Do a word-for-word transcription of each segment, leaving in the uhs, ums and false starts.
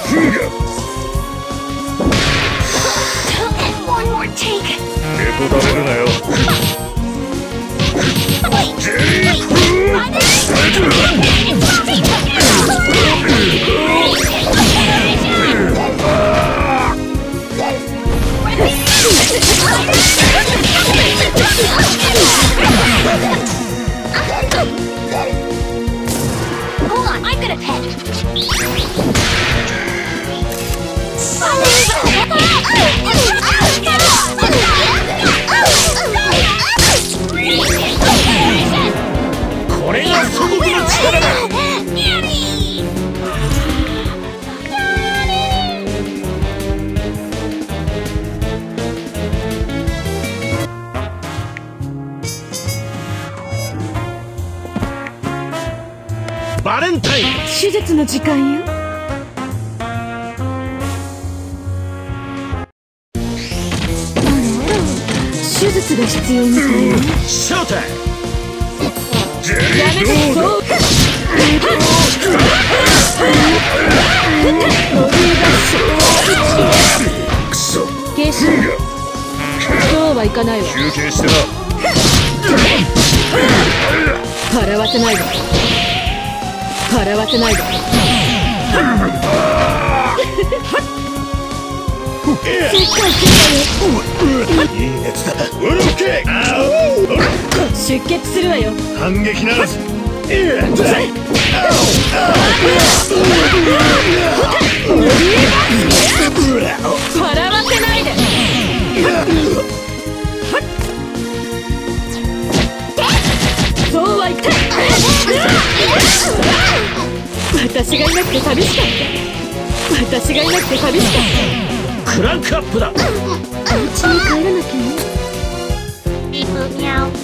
One more take. 猫食べるなよ。ジェリーフ Hold on, I've got a pet. Daddy! バレンタイン。 手術の時間よ。手術が必要みたいね。 ショータイム。ジェリやめてーロード。クソ。 ケイシ、そうはいかないわ。 休憩してな。 笑わせないで。笑わせないで。 いい熱だ。ウルフケー。 出血するわよ。 反撃ならず。 笑わせないで。そうはいかない。私がいなくて寂しかった。私がいなくて寂しかった。 クランクアップだ。 お家に帰らなきゃね。 ビーフミャオ。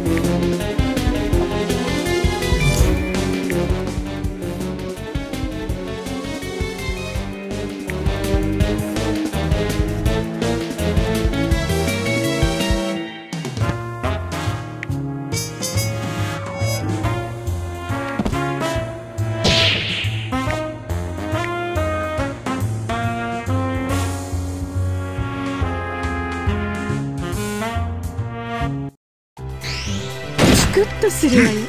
チクッとするわよ。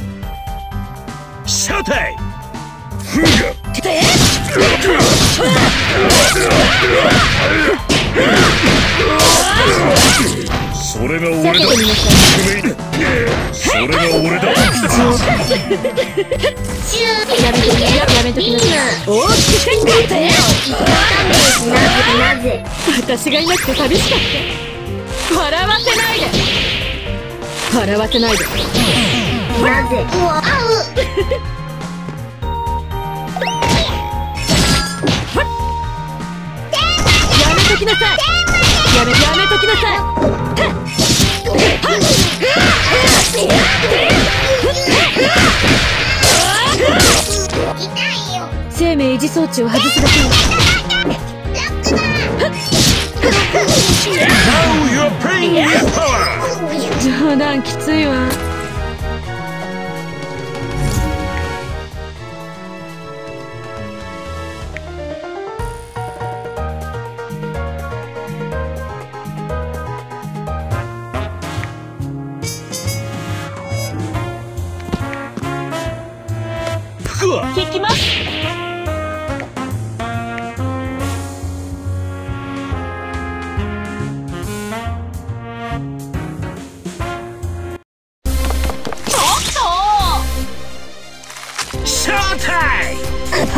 ショータイム。それが俺だ。それが俺だ。 やめときやめときなさい。大きく変化って。 なぜ私がいなくて寂しかった。笑わせないで。笑わせないで。 なぜわあやめときなさい。やめやめときなさい。生命維持装置を外すだけよ。冗談きついわ。聞きます。 ショータイム。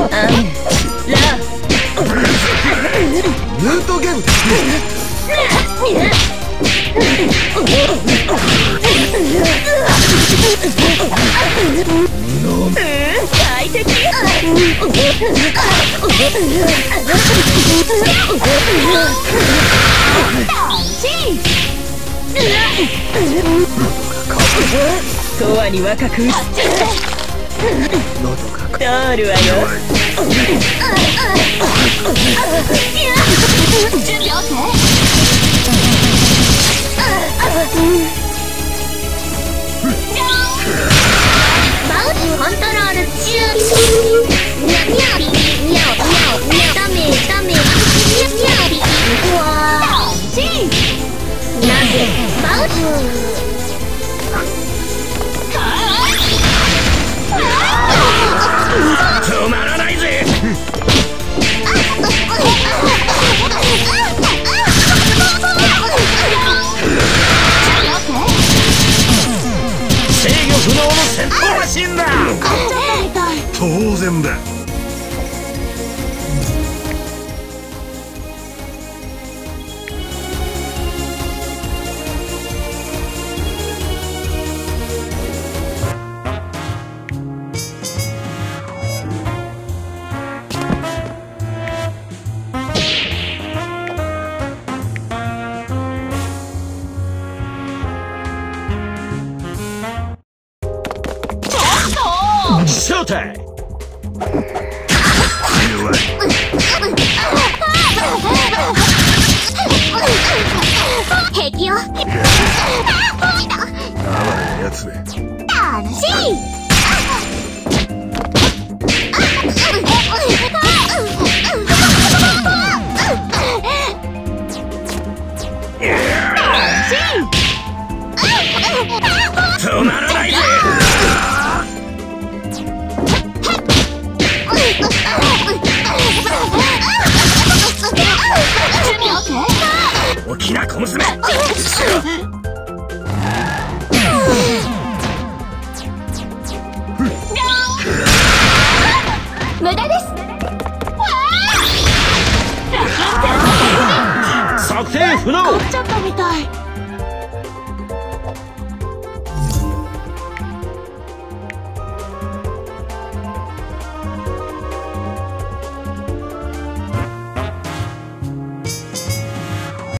ヌートゲン。 快適。とわに若く映って通るわよ。 準備 OK？ マウスコントロール中。ミャミャミャミャミャミャ体。 弱い。 平気よ。 哀れなやつめ。 楽しい。 止まらないぜ。大きな小娘。 無駄です。 測定不能。 ちょっとみたい。